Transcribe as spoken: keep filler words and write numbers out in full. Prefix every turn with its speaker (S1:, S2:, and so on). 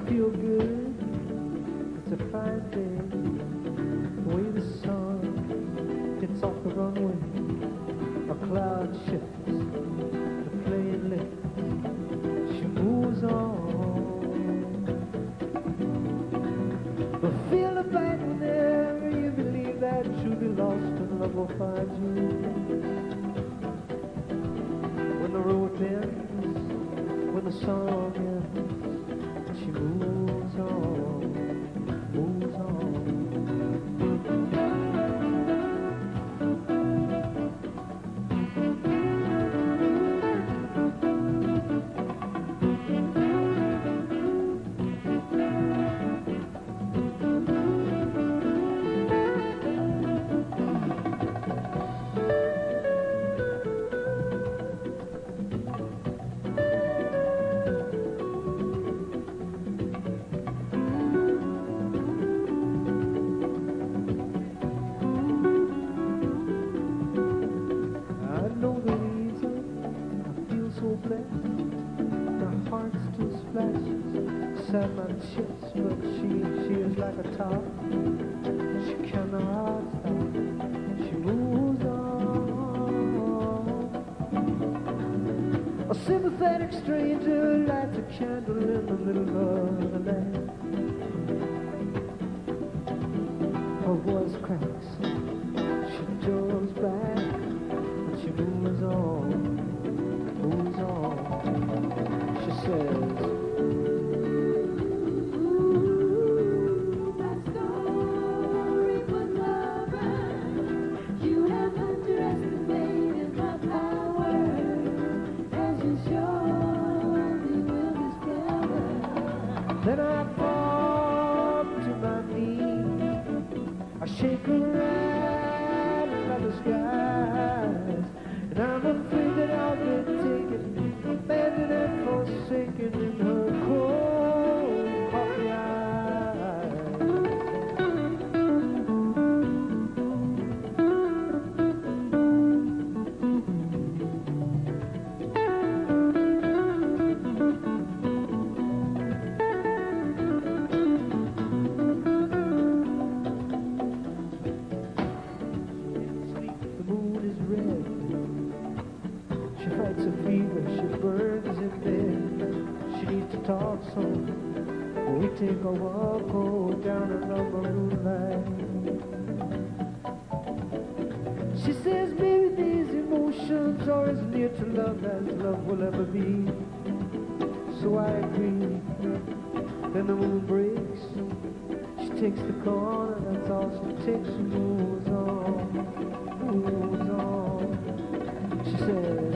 S1: feel good. It's a fine day. The way the sun hits off the runway, a cloud shifts, the plane lifts, she moves on. But feel the bite whenever you believe that you'll be lost and love will find you. When the road ends, when the song ends, she moves on, moves on. Set my chips, but she, she is like a top. She cannot stop. She moves on. A sympathetic stranger lights a candle in the middle of the night. Her voice cracks. She jumps back, and she moves on, moves on. She says, then I fall to my knees, I shake around by the skies, and I'm afraid that I'll be taken, abandoned and forsaken in her cold, coffee fights a fever, she burns in bed. She needs to talk some. We take a walk, oh, down another moonlight. She says, maybe these emotions are as near to love as love will ever be. So I agree. Then the moon breaks. She takes the corner, that's all she takes. She moves on, moves on. She says,